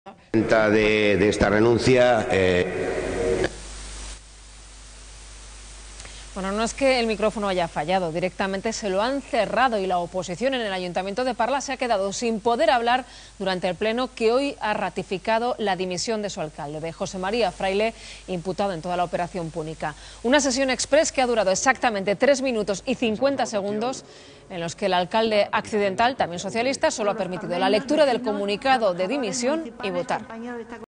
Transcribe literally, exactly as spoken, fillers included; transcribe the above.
De, de esta renuncia. Eh... Bueno, no es que el micrófono haya fallado, directamente se lo han cerrado y la oposición en el Ayuntamiento de Parla se ha quedado sin poder hablar durante el pleno que hoy ha ratificado la dimisión de su alcalde, de José María Fraile, imputado en toda la operación Púnica. Una sesión express que ha durado exactamente tres minutos y cincuenta segundos, en los que el alcalde accidental, también socialista, solo ha permitido la lectura del comunicado de dimisión y votar.